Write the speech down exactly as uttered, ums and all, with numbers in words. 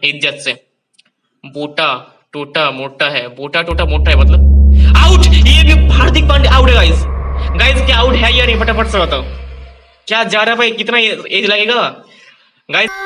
इज्जत से। बोटा टोटा मोटा है, बोटा टोटा मोटा है मतलब आउट। ये भी हार्दिक पांड्या आउट है गाइस। गाइस क्या आउट है या नहीं, फटाफट से बताओ। क्या जा रहा है भाई, कितना एज लगेगा गाइस।